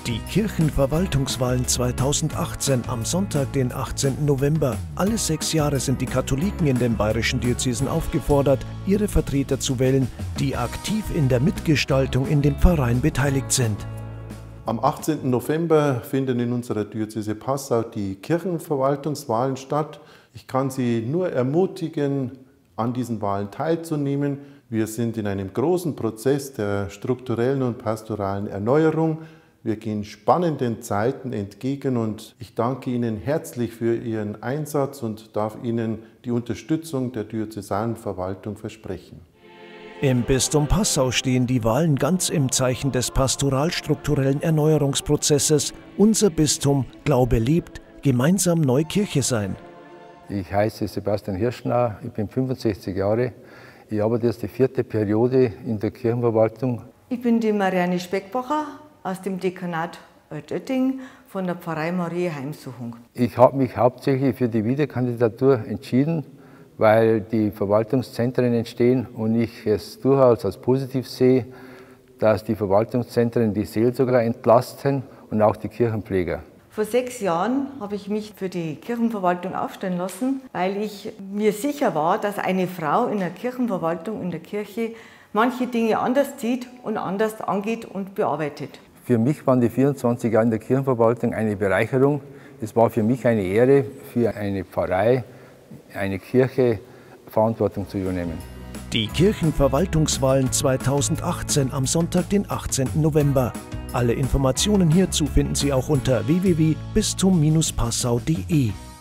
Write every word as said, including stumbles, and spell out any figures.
Die Kirchenverwaltungswahlen zweitausendachtzehn am Sonntag, den achtzehnten November. Alle sechs Jahre sind die Katholiken in den bayerischen Diözesen aufgefordert, ihre Vertreter zu wählen, die aktiv in der Mitgestaltung in den Pfarreien beteiligt sind. Am achtzehnten November finden in unserer Diözese Passau die Kirchenverwaltungswahlen statt. Ich kann Sie nur ermutigen, an diesen Wahlen teilzunehmen. Wir sind in einem großen Prozess der strukturellen und pastoralen Erneuerung. Wir gehen spannenden Zeiten entgegen und ich danke Ihnen herzlich für Ihren Einsatz und darf Ihnen die Unterstützung der diözesanen Verwaltung versprechen. Im Bistum Passau stehen die Wahlen ganz im Zeichen des pastoralstrukturellen Erneuerungsprozesses. Unser Bistum, Glaube lebt, gemeinsam neu Kirche sein. Ich heiße Sebastian Hirschner, ich bin fünfundsechzig Jahre. Ich arbeite jetzt die vierte Periode in der Kirchenverwaltung. Ich bin die Marianne Speckbacher aus dem Dekanat Altötting von der Pfarrei Maria Heimsuchung. Ich habe mich hauptsächlich für die Wiederkandidatur entschieden, weil die Verwaltungszentren entstehen und ich es durchaus als positiv sehe, dass die Verwaltungszentren die Seelsorger entlasten und auch die Kirchenpfleger. Vor sechs Jahren habe ich mich für die Kirchenverwaltung aufstellen lassen, weil ich mir sicher war, dass eine Frau in der Kirchenverwaltung, in der Kirche, manche Dinge anders sieht und anders angeht und bearbeitet. Für mich waren die vierundzwanzig Jahre in der Kirchenverwaltung eine Bereicherung. Es war für mich eine Ehre, für eine Pfarrei, eine Kirche Verantwortung zu übernehmen. Die Kirchenverwaltungswahlen zweitausendachtzehn am Sonntag, den achtzehnten November. Alle Informationen hierzu finden Sie auch unter w w w punkt bistum Bindestrich passau punkt de.